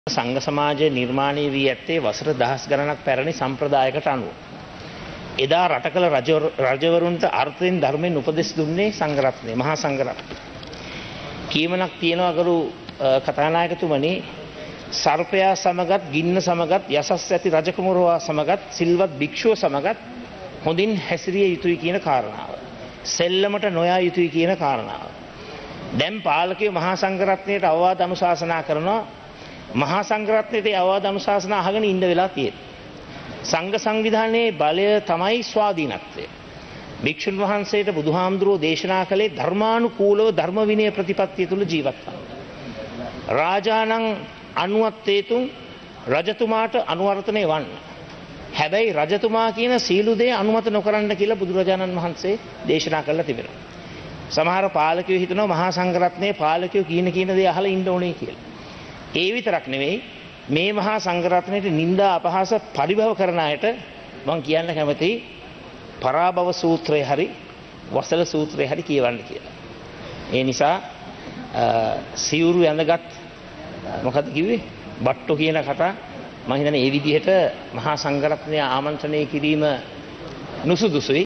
සංඝ සමාජය නිර්මාණය වී ඇත්තේ වසර දහස් ගණනක් පැරණි සම්ප්‍රදායකට අනුව. එදා රටකල රජවරුන්ට අර්ථයෙන් ධර්මයෙන් උපදෙස් දුන්නේ සංඝරත්නය, මහා සංඝරත්නය. කීමනක් තියෙනවා ගරු කතානායකතුමනි, සර්පයා සමගත්, ගින්න සමගත්, යසස් ඇති රජකුමරුවා සමගත්, සිල්වත් භික්ෂුව සමගත් හොඳින් හැසිරිය යුතුයි කියන කාරණාව. සෙල්ලමට නොයා යුතුයි කියන කාරණාව. දැන් පාලකයෝ මහා සංඝරත්නයට අවවාද අනුශාසනා කරනවා. මහා සංඝරත්නයේ අවවාද අනුශාසනා අහගෙන ඉන්න වෙලා තියෙනවා. සංඝ සංවිධානයේ බලය තමයි ස්වාධීනත්වය. භික්ෂුන් වහන්සේට බුදුහාමුදුරෝ දේශනා කළේ ධර්මානුකූලව ධර්ම විනය ප්‍රතිපත්තිය තුල ජීවත් වන්න. රාජානං අනුවත්තේතුන්, රජතුමාට අනුවර්තනය වන්න. හැබැයි රජතුමා කියන සීළු දේ අනුමත නොකරන්න කියලා බුදුරජාණන් වහන්සේ දේශනා කළා තිබෙනවා. සමහර පාලකයෝ හිතනවා මහා සංඝරත්නයේ පාලකයෝ කියන දේ අහලා ඉන්න ඕනේ කියලා. ඒ විතරක් නෙවෙයි, මේ මහා සංඝරත්නයට නිନ୍ଦා අපහාස පරිභව කරන අයට මම කියන්න කැමතියි පරාභව සූත්‍රය හරි වසල සූත්‍රය හරි කියවන්න කියලා. ඒ නිසා සිවුරු ඇඳගත් මොකද කිව්වේ බට්ටෝ කියන කතා මම හිතන්නේ ඒ විදිහට මහා සංඝරත්නය ආමන්ත්‍රණය කිරීම නුසුදුසුයි.